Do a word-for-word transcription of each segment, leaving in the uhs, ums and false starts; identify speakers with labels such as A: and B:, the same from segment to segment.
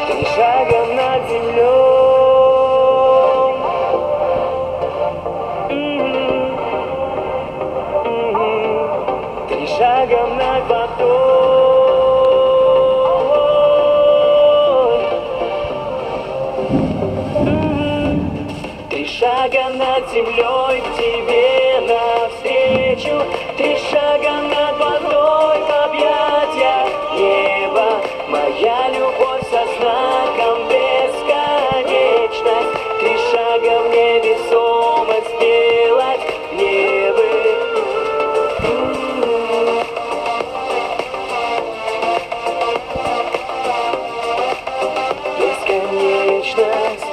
A: Три шага над землей. М-м-м. М-м. Три шага над водой. М-м. Три шага над землей к тебе навстречу. Три шага над водой в объятия неба. Моя любовь со знаком бесконечность. Три шага в невесомость сделать мне бы. Бесконечность.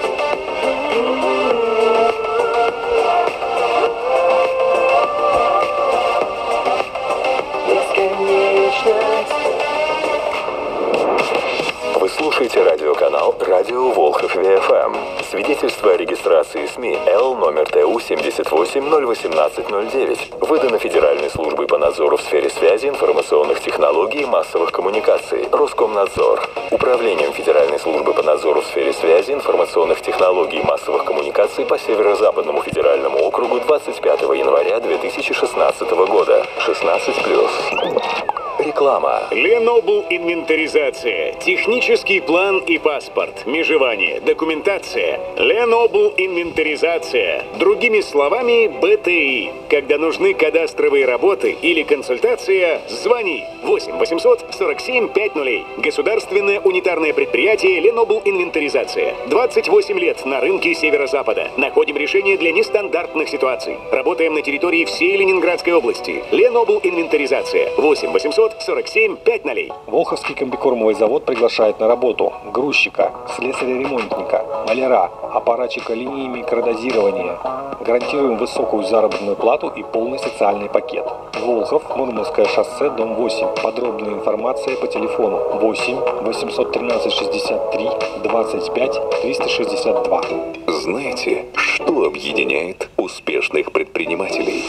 B: Вы слушаете радиоканал «Радио Волхов Ви Эф Эм». Свидетельство о регистрации СМИ Л номер Т У семьдесят восемь ноль восемнадцать ноль девять. Выдано Федеральной службой по надзору в сфере связи, информационных технологий и массовых коммуникаций. Роскомнадзор. Управлением Федеральной службы по надзору в сфере связи, информационных технологий и массовых коммуникаций по Северо-Западному федеральному округу двадцать пятого января две тысячи шестнадцатого года. шестнадцать плюс. Реклама.
C: Ленобл инвентаризация. Технический план и паспорт. Межевание. Документация. Ленобл инвентаризация. Другими словами, Бэ Тэ И. Когда нужны кадастровые работы или консультация, звони восемь восемьсот сорок семь пять нулей. Государственное унитарное предприятие Ленобл инвентаризация. двадцать восемь лет на рынке Северо-Запада. Находим решения для нестандартных ситуаций. Работаем на территории всей Ленинградской области. Ленобл инвентаризация. восемь восемьсот сорок семь пять нулей.
D: Волховский комбикормовый завод приглашает на работу грузчика, слесаря-ремонтника, маляра, аппаратчика линии микродозирования. Гарантируем высокую заработную плату и полный социальный пакет. Волхов, Мурманское шоссе, дом восемь. Подробная информация по телефону восемь восемьсот тринадцать шестьдесят три двадцать пять триста шестьдесят два.
E: Знаете, что объединяет успешных предпринимателей?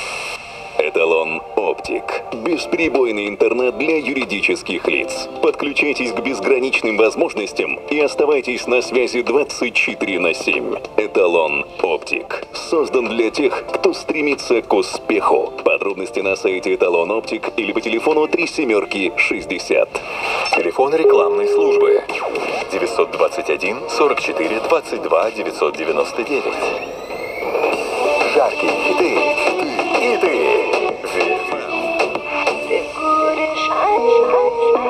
E: Эталон Оптик. Бесперебойный интернет для юридических лиц. Подключайтесь к безграничным возможностям и оставайтесь на связи двадцать четыре на семь. Эталон Оптик. Создан для тех, кто стремится к успеху. Подробности на сайте Эталон Оптик или по телефону три семерки шестьдесят.
B: Телефон рекламной службы девятьсот двадцать один сорок четыре двадцать два девятьсот девяносто девять. Жаркие хиты и ты.
F: Ты будешь